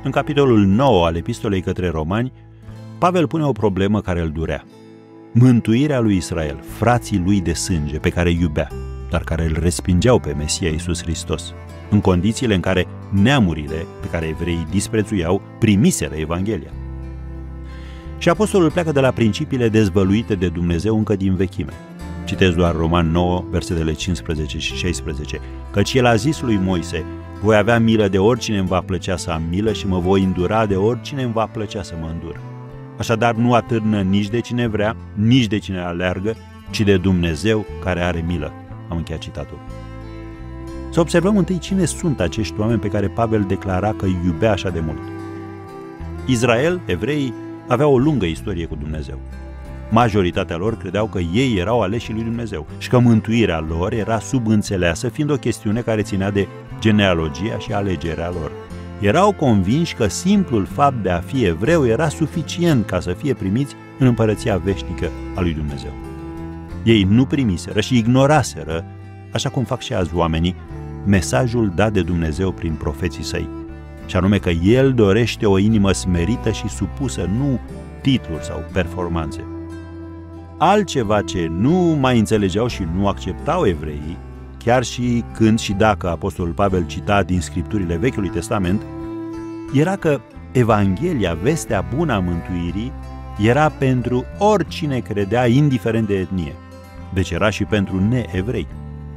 În capitolul 9 al epistolei către Romani, Pavel pune o problemă care îl durea. Mântuirea lui Israel, frații lui de sânge pe care îi iubea, dar care îl respingeau pe Mesia Iisus Hristos, în condițiile în care neamurile pe care evreii disprețuiau primiseră Evanghelia. Și apostolul pleacă de la principiile dezvăluite de Dumnezeu încă din vechime. Citesc doar Roman 9, versetele 15 și 16, căci el a zis lui Moise: voi avea milă de oricine îmi va plăcea să am milă și mă voi îndura de oricine îmi va plăcea să mă îndur. Așadar nu atârnă nici de cine vrea, nici de cine aleargă, ci de Dumnezeu care are milă. Am încheiat citatul. Să observăm întâi cine sunt acești oameni pe care Pavel declara că îi iubea așa de mult. Israel, evreii, aveau o lungă istorie cu Dumnezeu. Majoritatea lor credeau că ei erau aleșii lui Dumnezeu și că mântuirea lor era subînțeleasă, fiind o chestiune care ținea de genealogia și alegerea lor. Erau convinși că simplul fapt de a fi evreu era suficient ca să fie primiți în împărăția veșnică a lui Dumnezeu. Ei nu primiseră și ignoraseră, așa cum fac și azi oamenii, mesajul dat de Dumnezeu prin profeții săi, și anume că El dorește o inimă smerită și supusă, nu titluri sau performanțe. Altceva ce nu mai înțelegeau și nu acceptau evreii, chiar și când și dacă apostolul Pavel cita din scripturile Vechiului Testament, era că Evanghelia, vestea bună a mântuirii, era pentru oricine credea, indiferent de etnie. Deci era și pentru neevrei.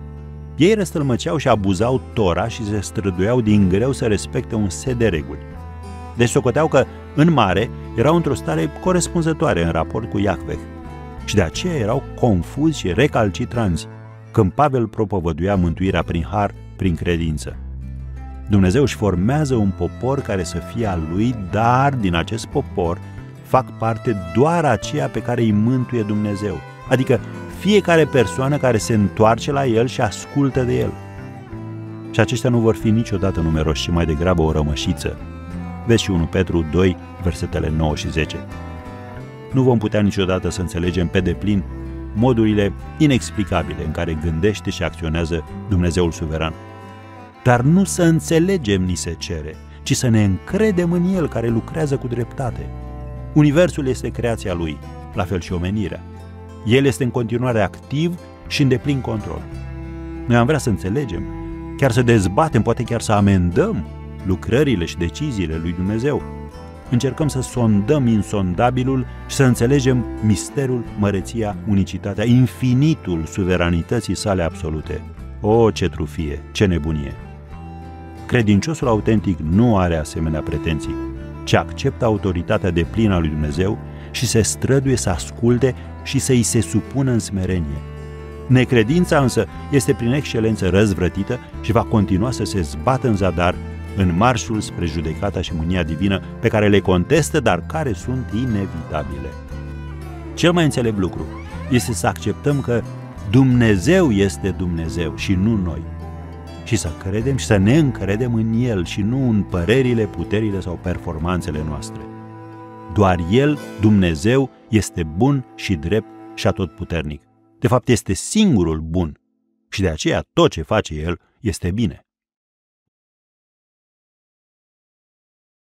Ei răstălmăceau și abuzau Tora și se străduiau din greu să respecte un set de reguli. Deci socoteau că, în mare, erau într-o stare corespunzătoare în raport cu Iahveh. Și de aceea erau confuzi și recalcitranți când Pavel propovăduia mântuirea prin har, prin credință. Dumnezeu își formează un popor care să fie al lui, dar din acest popor fac parte doar aceia pe care îi mântuie Dumnezeu, adică fiecare persoană care se întoarce la el și ascultă de el. Și aceștia nu vor fi niciodată numeroși, ci mai degrabă o rămășiță. Vezi și 1 Petru 2, versetele 9 și 10. Nu vom putea niciodată să înțelegem pe deplin modurile inexplicabile în care gândește și acționează Dumnezeul suveran. Dar nu să înțelegem ni se cere, ci să ne încredem în El care lucrează cu dreptate. Universul este creația Lui, la fel și omenirea. El este în continuare activ și în deplin control. Noi am vrea să înțelegem, chiar să dezbatem, poate chiar să amendăm lucrările și deciziile lui Dumnezeu. Încercăm să sondăm insondabilul și să înțelegem misterul, măreția, unicitatea, infinitul suveranității sale absolute. O, ce trufie, ce nebunie! Credinciosul autentic nu are asemenea pretenții, ci acceptă autoritatea deplină a lui Dumnezeu și se străduie să asculte și să îi se supună în smerenie. Necredința însă este prin excelență răzvrătită și va continua să se zbată în zadar în marșul spre judecata și mânia divină pe care le contestă, dar care sunt inevitabile. Cel mai înțelept lucru este să acceptăm că Dumnezeu este Dumnezeu și nu noi, și să credem și să ne încredem în El și nu în părerile, puterile sau performanțele noastre. Doar El, Dumnezeu, este bun și drept și atotputernic. De fapt, este singurul bun și de aceea tot ce face El este bine.